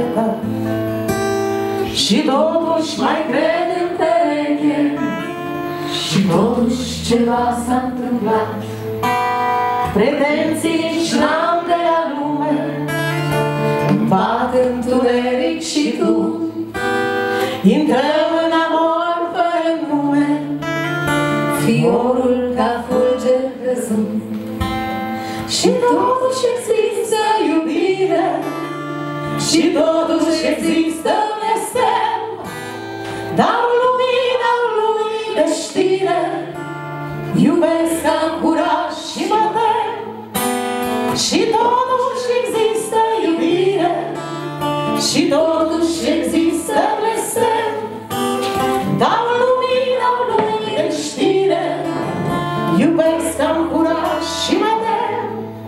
iertat. Și totuși mai cred în pereche, și totuși ceva s-a întâmplat. Pretenții-și n-am de la lume, bat întuneric și tu. Intrăm în amor fără nume, fiorul ca fulger căzut. Și totuși există iubire, și totuși există blestem. Dau lumii de știre, iubesc am curaj și mă tem. Și totuși există iubire, și totuși există blestem. Dau lumii de știre, iubesc am curaj și mă tem.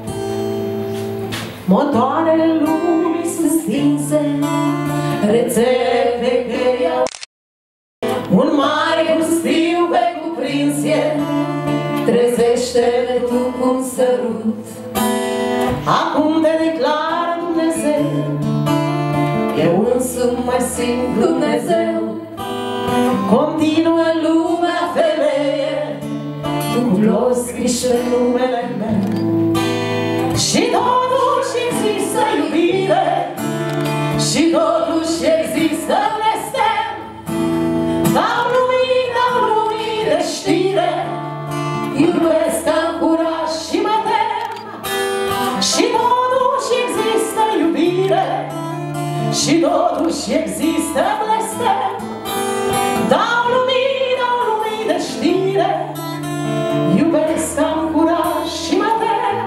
Motoarele lumii sunt stinse, rețele pe care iau un mare pustiu pe cuprins e. Trezește-te tu cu un sărut, acum te declar Dumnezeu. Eu însumi mai simt Dumnezeu. Continuă lumea femeie, tu ploi scriși pe numele meu. Și totuși există iubire, și totuși există blestem. Dau lumii de știre, iubesc am curaj și mă tem. Și totuși există iubire, și totuși există blestem. Dau lumii de știre, iubesc am curaj și mă tem.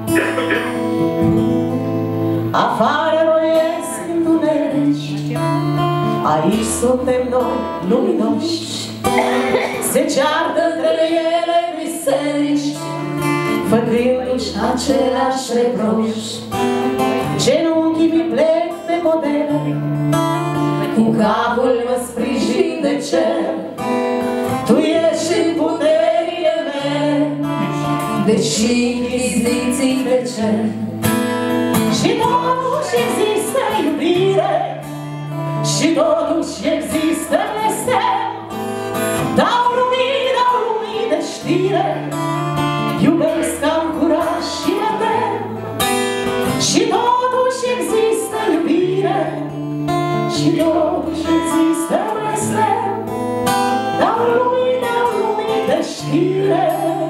Afară roiesc întunerici, aici suntem noi luminoși. Se ceartă între ele biserici, făcându-și același reproș. Genunchii mi plec pe modele, cu capul mă sprijin de cer. Tu ești în puterile mele, deși inchiziții de cer. Și totuși există iubire, și totuși există blestem. Dau lumii de știre, iubesc am curaj și mă tem. Și totuși există iubire, și totuși există blestem. Dau lumii de știre,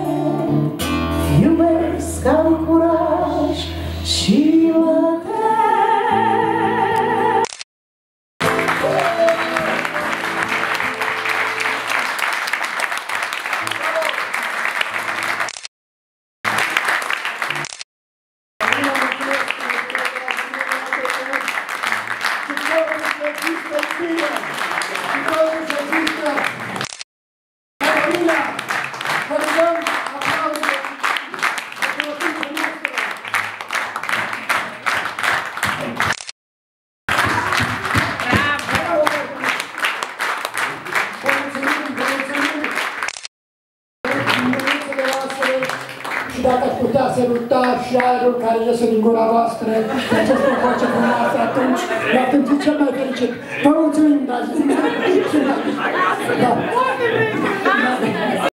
iubesc am curaj și mă tem. Dacă ați putea săruta și aerul care iese din gura voastră, această voce frumoasă, atunci v-ați simțit cel mai fericit. Vă mulțumim, dragi!